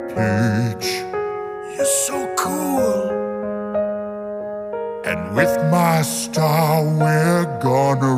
Peach, you're so cool. And with my star, we're gonna